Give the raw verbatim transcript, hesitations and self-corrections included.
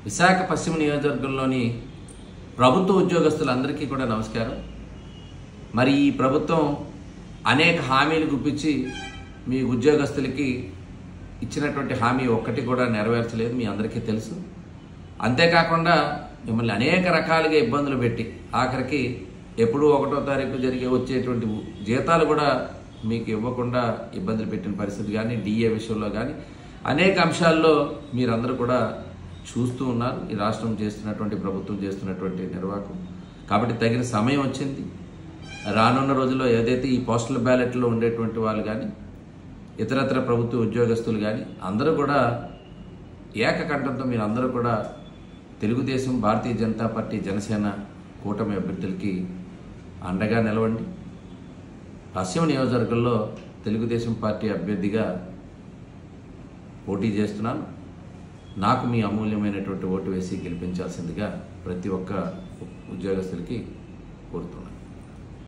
విశాఖ పశ్చిమ నియోజకవర్గంలోని ప్రభుత్వ ఉద్యోగస్తులందరికీ కూడా నమస్కారం. మరి ఈ ప్రభుత్వం అనేక హామీలు గుప్పించి మీ ఉద్యోగస్తులకి ఇచ్చినటువంటి హామీ ఒక్కటి కూడా నెరవేర్చలేదు, మీ అందరికీ తెలుసు. అంతేకాకుండా మిమ్మల్ని అనేక రకాలుగా ఇబ్బందులు పెట్టి ఆఖరికి ఎప్పుడూ ఒకటో తారీఖు జరిగే వచ్చేటువంటి జీతాలు కూడా మీకు ఇవ్వకుండా ఇబ్బందులు పెట్టిన పరిస్థితి కానీ, డిఏ విషయంలో కానీ అనేక అంశాల్లో మీరందరూ కూడా చూస్తూ ఉన్నారు. ఈ రాష్ట్రం చేస్తున్నటువంటి ప్రభుత్వం చేస్తున్నటువంటి నిర్వాహకం. కాబట్టి తగిన సమయం వచ్చింది. రానున్న రోజుల్లో ఏదైతే ఈ పోస్టల్ బ్యాలెట్లో ఉండేటువంటి వాళ్ళు కానీ ఇతరత్ర ప్రభుత్వ ఉద్యోగస్తులు కానీ అందరూ కూడా ఏకకంఠంతో మీరు అందరూ కూడా తెలుగుదేశం, భారతీయ జనతా పార్టీ, జనసేన కూటమి అభ్యర్థులకి అండగా నిలవండి. పశ్చిమ నియోజకవర్గంలో తెలుగుదేశం పార్టీ అభ్యర్థిగా పోటీ చేస్తున్నాను. నాకు మీ అమూల్యమైనటువంటి ఓటు వేసి గెలిపించాల్సిందిగా ప్రతి ఒక్క ఉద్యోగస్తులకి కోరుతున్నాను.